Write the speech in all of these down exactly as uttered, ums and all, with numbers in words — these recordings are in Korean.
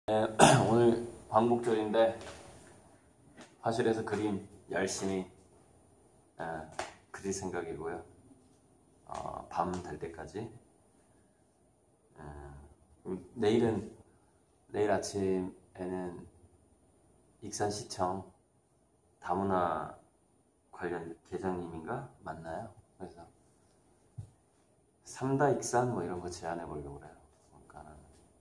네, 오늘 광복절인데 화실에서 그림 열심히 에, 그릴 생각이고요. 어, 밤 될 때까지. 에, 내일은 내일 아침에는 익산시청 다문화 관련 계장님인가 만나요. 그래서 삼다 익산 뭐 이런 거 제안해 보려고 그래요. 그러니까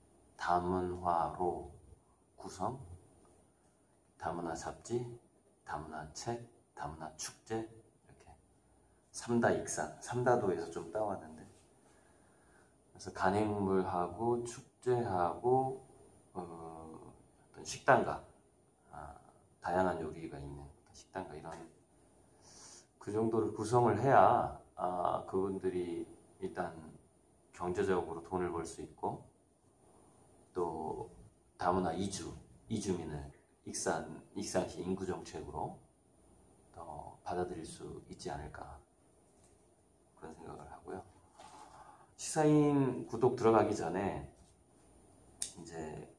다문화로 구성, 다문화 잡지, 다문화 책, 다문화 축제, 이렇게 삼다 익산, 삼다도에서 좀 따왔는데, 그래서 간행물하고 축제하고 어, 어떤 식당가, 아, 다양한 요리가 있는 식당가, 이런 그 정도를 구성을 해야 아, 그분들이 일단 경제적으로 돈을 벌 수 있고, 또 다문화 이주, 이주민을 익산, 익산시 인구정책으로 더 받아들일 수 있지 않을까, 그런 생각을 하고요. 시사인 구독 들어가기 전에 이제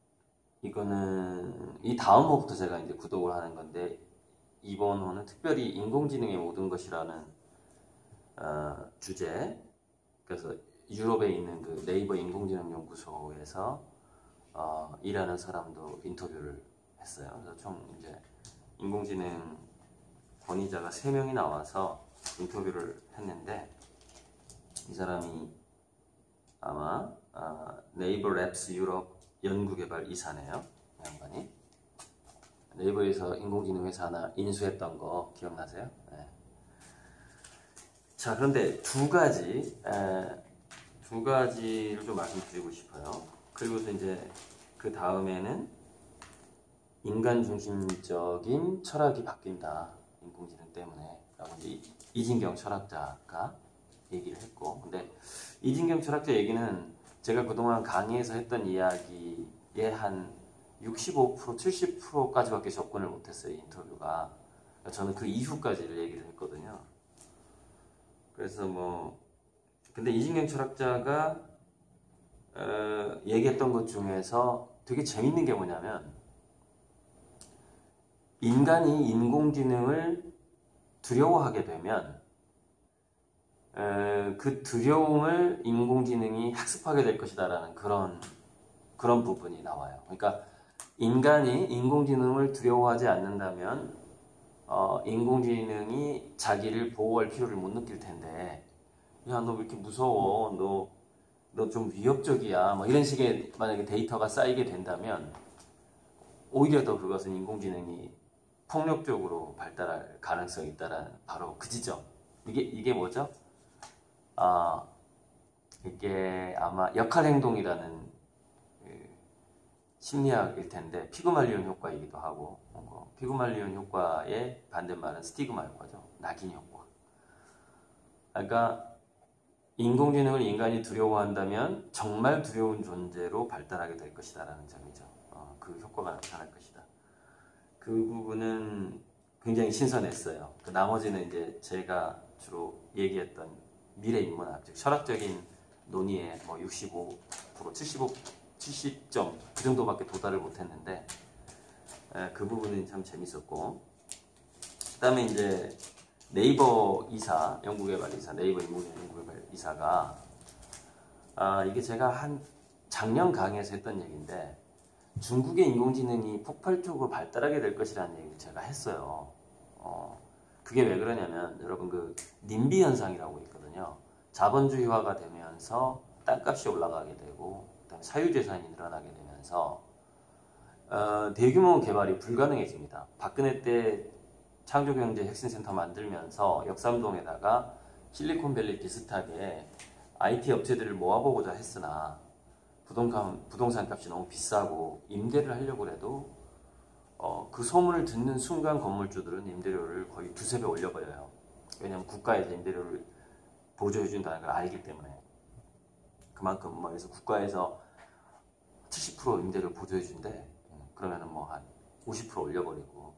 이거는 이 다음 호부터 제가 이제 구독을 하는 건데, 이번 호는 특별히 인공지능의 모든 것이라는 어, 주제. 그래서 유럽에 있는 그 네이버 인공지능 연구소에서 어, 일하는 사람도 인터뷰를 했어요. 그래서 총 이제 인공지능 권위자가 세 명이 나와서 인터뷰를 했는데, 이 사람이 아마 어, 네이버 랩스 유럽 연구개발 이사네요. 이 양반이 네이버에서 인공지능 회사 하나 인수했던 거 기억나세요? 네. 자, 그런데 두 가지 에, 두 가지를 좀 말씀드리고 싶어요. 그리고서 이제 그 다음에는 인간 중심적인 철학이 바뀐다, 인공지능 때문에 라고 이제 이진경 철학자가 얘기를 했고, 근데 이진경 철학자 얘기는 제가 그동안 강의에서 했던 이야기의 한 육십오 퍼센트, 칠십 퍼센트까지밖에 접근을 못했어요, 인터뷰가. 저는 그 이후까지를 얘기를 했거든요. 그래서 뭐 근데 이진경 철학자가 어, 얘기했던 것 중에서 되게 재밌는 게 뭐냐면, 인간이 인공지능을 두려워하게 되면 어, 그 두려움을 인공지능이 학습하게 될 것이다라는 그런 그런 부분이 나와요. 그러니까 인간이 인공지능을 두려워하지 않는다면 어, 인공지능이 자기를 보호할 필요를 못 느낄 텐데, 야, 너 왜 이렇게 무서워? 너, 너 좀 위협적이야. 뭐 이런 식의 만약에 데이터가 쌓이게 된다면, 오히려 더 그것은 인공지능이 폭력적으로 발달할 가능성이 있다라는 바로 그 지점. 이게, 이게 뭐죠? 아, 이게 아마 역할행동이라는 그 심리학일 텐데, 피그말리온 효과이기도 하고, 어, 피그말리온 효과의 반대말은 스티그마 효과죠. 낙인 효과. 그러니까 인공지능을 인간이 두려워한다면 정말 두려운 존재로 발달하게 될 것이다라는 점이죠. 어, 그 효과가 나타날 것이다. 그 부분은 굉장히 신선했어요. 그 나머지는 이제 제가 주로 얘기했던 미래인문학, 즉 철학적인 논의에 뭐 육십오 퍼센트, 칠십오, 칠십 점 그 정도밖에 도달을 못했는데, 에, 그 부분은 참 재밌었고, 그 다음에 이제 네이버 이사, 연구개발 이사, 네이버 인공지능 연구개발 이사가, 아, 이게 제가 한 작년 강의에서 했던 얘기인데, 중국의 인공지능이 폭발적으로 발달하게 될 것이라는 얘기를 제가 했어요. 어, 그게 왜 그러냐면, 여러분 그 님비 현상이라고 있거든요. 자본주의화가 되면서 땅값이 올라가게 되고, 그다음에 사유재산이 늘어나게 되면서 어, 대규모 개발이 불가능해집니다. 박근혜 때 창조경제 혁신센터 만들면서 역삼동에다가 실리콘밸리 비슷하게 아이티 업체들을 모아보고자 했으나 부동산, 부동산 값이 너무 비싸고 임대를 하려고 해도 어, 그 소문을 듣는 순간 건물주들은 임대료를 거의 두세 배 올려버려요. 왜냐하면 국가에서 임대료를 보조해준다는 걸 알기 때문에. 그만큼 뭐 그래서 국가에서 칠십 퍼센트 임대료를 보조해준대. 그러면은 뭐 한 오십 퍼센트 올려버리고.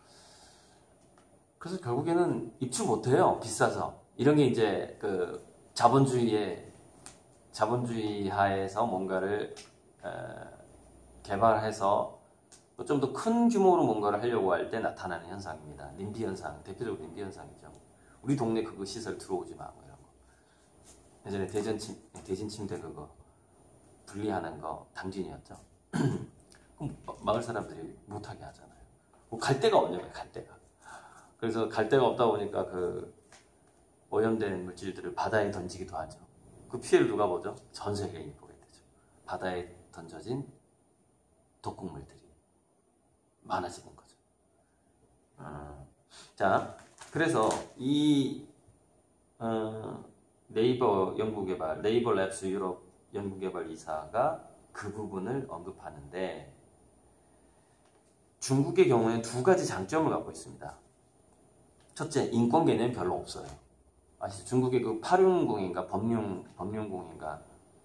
그래서 결국에는 입주 못해요. 비싸서. 이런 게 이제 그 자본주의의 자본주의 하에서 뭔가를 에, 개발해서 좀 더 큰 규모로 뭔가를 하려고 할 때 나타나는 현상입니다. 님비 현상, 대표적으로 님비 현상이죠. 우리 동네 그거 시설 들어오지 마, 뭐 이런 거. 예전에 대전 침, 대진 침대 그거 분리하는 거 당진이었죠. 그럼 마을 사람들이 못하게 하잖아요. 뭐 갈 데가 없냐고요, 갈 데가. 그래서 갈 데가 없다 보니까 그 오염된 물질들을 바다에 던지기도 하죠. 그 피해를 누가 보죠? 전 세계인이 보게 되죠. 바다에 던져진 독극물들이 많아지는 거죠. 어, 자, 그래서 이 어, 네이버 연구개발, 네이버 랩스 유럽 연구개발 이사가 그 부분을 언급하는데 중국의 경우에는 두 가지 장점을 갖고 있습니다. 첫째, 인권 개념이 별로 없어요. 아시죠? 중국의 그 파륜궁인가 법륜, 법륜궁인가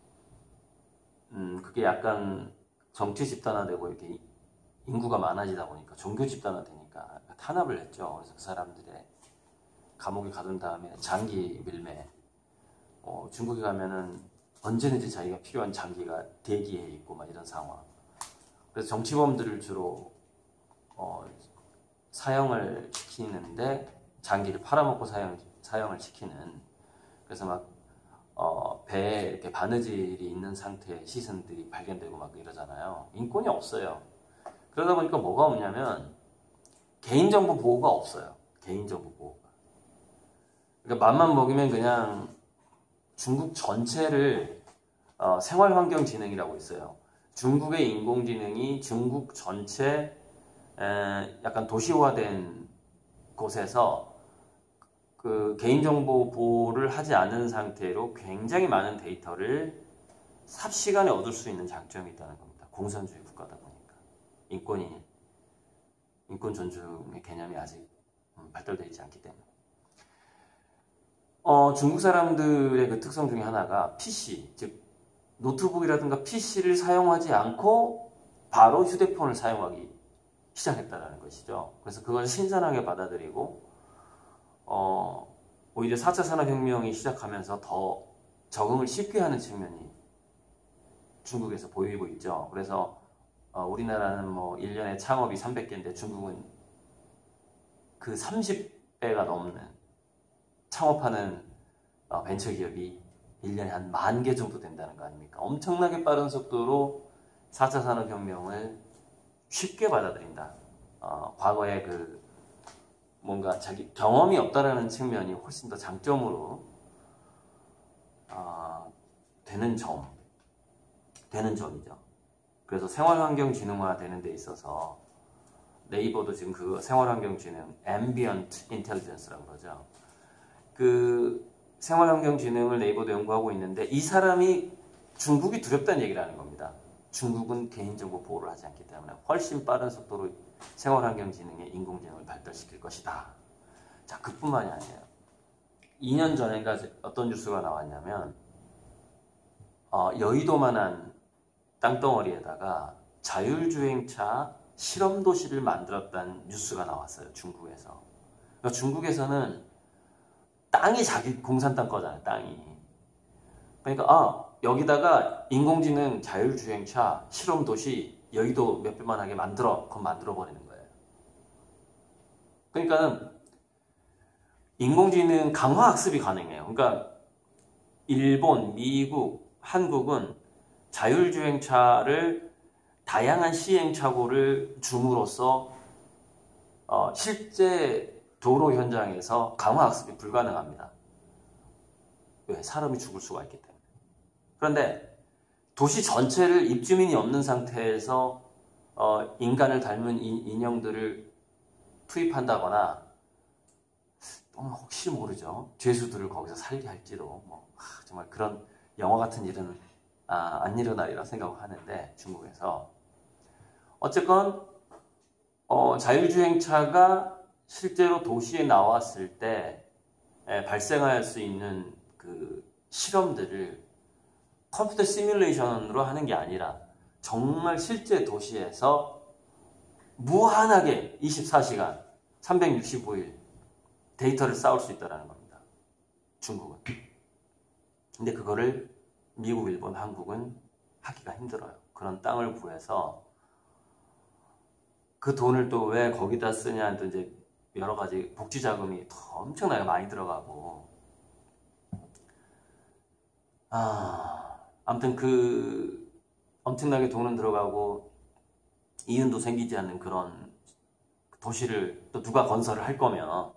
음, 그게 약간 정치 집단화되고 이렇게 인구가 많아지다 보니까 종교 집단화되니까 탄압을 했죠. 그래서 그 사람들의 감옥에 가둔 다음에 장기 밀매. 어, 중국에 가면은 언제든지 자기가 필요한 장기가 대기해 있고 막 이런 상황. 그래서 정치범들을 주로 어, 사형을 시키는데 장기를 팔아먹고 사형, 사형을 시키는. 그래서 막 어, 배에 이렇게 바느질이 있는 상태의 시신들이 발견되고 막 이러잖아요. 인권이 없어요. 그러다 보니까 뭐가 없냐면 개인정보 보호가 없어요. 개인정보 보호가. 그러니까 맘만 먹이면 그냥 중국 전체를 어, 생활환경진흥이라고 있어요. 중국의 인공지능이 중국 전체 에, 약간 도시화된 곳에서 그 개인정보 보호를 하지 않은 상태로 굉장히 많은 데이터를 삽시간에 얻을 수 있는 장점이 있다는 겁니다. 공산주의 국가다 보니까. 인권이, 인권 존중의 개념이 아직 발달되어 있지 않기 때문에. 어, 중국 사람들의 그 특성 중에 하나가 피씨, 즉, 노트북이라든가 피씨를 사용하지 않고 바로 휴대폰을 사용하기 시작했다는 것이죠. 그래서 그걸 신선하게 받아들이고, 어, 오히려 사 차 산업혁명이 시작하면서 더 적응을 쉽게 하는 측면이 중국에서 보이고 있죠. 그래서 어, 우리나라는 뭐 일 년에 창업이 삼백 개인데 중국은 그 삼십 배가 넘는 창업하는 어, 벤처기업이 일 년에 한 만 개 정도 된다는 거 아닙니까? 엄청나게 빠른 속도로 사 차 산업혁명을 쉽게 받아들인다. 어, 과거에 그 뭔가 자기 경험이 없다라는 측면이 훨씬 더 장점으로 어, 되는 점, 되는 점이죠. 그래서 생활환경지능화 되는 데 있어서 네이버도 지금 그 생활환경지능, ambient intelligence라고 그러죠. 그 생활환경지능을 네이버도 연구하고 있는데 이 사람이 중국이 두렵다는 얘기를 하는 겁니다. 중국은 개인정보 보호를 하지 않기 때문에 훨씬 빠른 속도로 생활환경지능의 인공지능을 발달시킬 것이다. 자, 그뿐만이 아니에요. 이 년 전인가 어떤 뉴스가 나왔냐면 어, 여의도만한 땅덩어리에다가 자율주행차 실험도시를 만들었다는 뉴스가 나왔어요. 중국에서. 그러니까 중국에서는 땅이 자기 공산 땅 거잖아요. 땅이. 그러니까 아 여기다가 인공지능 자율주행차 실험도시 여의도 몇 배만 하게 만들어. 그건 만들어버리는 거예요. 그러니까 인공지능 강화학습이 가능해요. 그러니까 일본, 미국, 한국은 자율주행차를 다양한 시행착오를 줌으로써 어, 실제 도로 현장에서 강화학습이 불가능합니다. 왜? 사람이 죽을 수가 있기 때문에. 그런데 도시 전체를 입주민이 없는 상태에서 어, 인간을 닮은 이, 인형들을 투입한다거나 혹시 모르죠. 죄수들을 거기서 살게 할지도 뭐, 하, 정말 그런 영화 같은 일은 아, 안 일어나리라 생각을 하는데 중국에서 어쨌건 어, 자율주행차가 실제로 도시에 나왔을 때 에, 발생할 수 있는 그 실험들을 컴퓨터 시뮬레이션으로 하는 게 아니라 정말 실제 도시에서 무한하게 이십사 시간 삼백육십오 일 데이터를 쌓을 수 있다는 겁니다. 중국은. 근데 그거를 미국, 일본, 한국은 하기가 힘들어요. 그런 땅을 구해서 그 돈을 또 왜 거기다 쓰냐, 또 이제 여러 가지 복지 자금이 더 엄청나게 많이 들어가고, 아, 아무튼 그 엄청나게 돈은 들어가고 이윤도 생기지 않는 그런 도시를 또 누가 건설을 할 거면,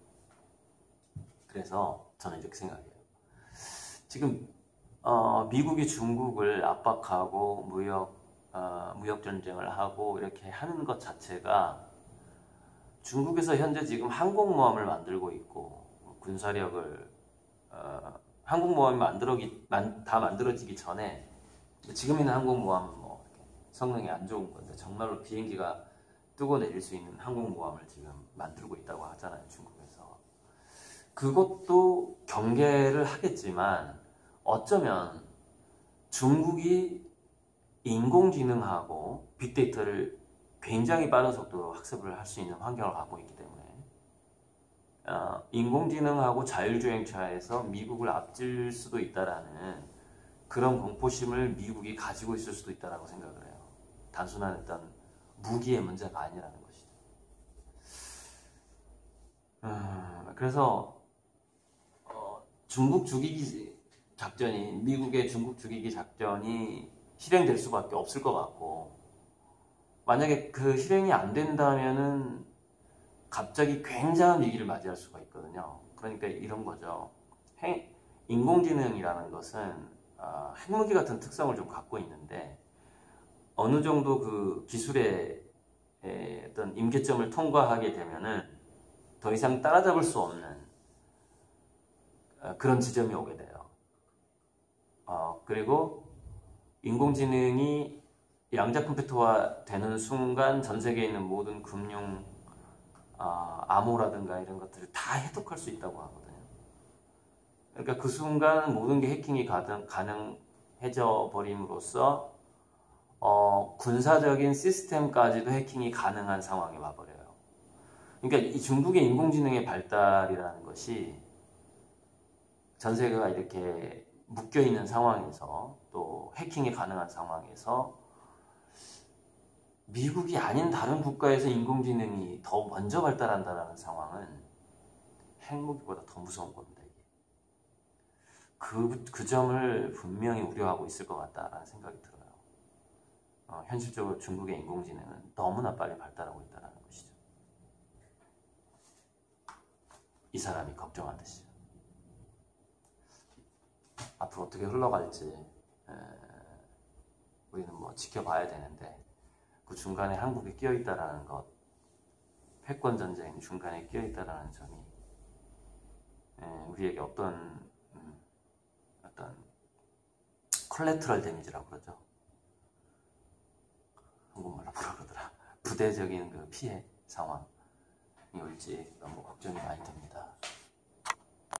그래서 저는 이렇게 생각해요. 지금 어, 미국이 중국을 압박하고 무역 어, 무역 전쟁을 하고 이렇게 하는 것 자체가, 중국에서 현재 지금 항공모함을 만들고 있고 군사력을 어, 항공모함이 만들어기, 만, 다 만들어지기 전에, 지금 있는 항공모함은 뭐 성능이 안 좋은 건데 정말로 비행기가 뜨고 내릴 수 있는 항공모함을 지금 만들고 있다고 하잖아요, 중국에서. 그것도 경계를 하겠지만 어쩌면 중국이 인공지능하고 빅데이터를 굉장히 빠른 속도로 학습을 할 수 있는 환경을 갖고 있기 때문에 어, 인공지능하고 자율주행차에서 미국을 앞질 수도 있다라는 그런 공포심을 미국이 가지고 있을 수도 있다라고 생각을 해요. 단순한 어떤 무기의 문제가 아니라는 것이죠. 음, 그래서 어, 중국 죽이기 작전이, 미국의 중국 죽이기 작전이 실행될 수밖에 없을 것 같고, 만약에 그 실행이 안 된다면은 갑자기 굉장한 위기를 맞이할 수가 있거든요. 그러니까 이런 거죠. 행, 인공지능이라는 것은 어, 핵무기 같은 특성을 좀 갖고 있는데, 어느 정도 그 기술의 에, 어떤 임계점을 통과하게 되면은 더 이상 따라잡을 수 없는 어, 그런 지점이 오게 돼요. 어, 그리고 인공지능이 양자 컴퓨터화 되는 순간 전 세계에 있는 모든 금융, 어, 암호라든가 이런 것들을 다 해독할 수 있다고 하거든요. 그러니까 그 순간 모든 게 해킹이 가능, 가능해져 버림으로써 어, 군사적인 시스템까지도 해킹이 가능한 상황이 와버려요. 그러니까 이 중국의 인공지능의 발달이라는 것이 전 세계가 이렇게 묶여있는 상황에서, 또 해킹이 가능한 상황에서 미국이 아닌 다른 국가에서 인공지능이 더 먼저 발달한다는 상황은 핵무기보다 더 무서운 겁니다. 이게. 그, 그 점을 분명히 우려하고 있을 것 같다라는 생각이 들어요. 어, 현실적으로 중국의 인공지능은 너무나 빨리 발달하고 있다는 것이죠. 이 사람이 걱정하듯이. 앞으로 어떻게 흘러갈지 에, 우리는 뭐 지켜봐야 되는데, 그 중간에 한국이 끼어있다라는 것, 패권 전쟁 중간에 끼어있다라는 점이 에, 우리에게 어떤 음, 어떤 콜레트럴 데미지라고 그러죠. 한국말로 뭐라 그러더라. 부대적인 그 피해 상황이 올지 너무 걱정이 많이 됩니다.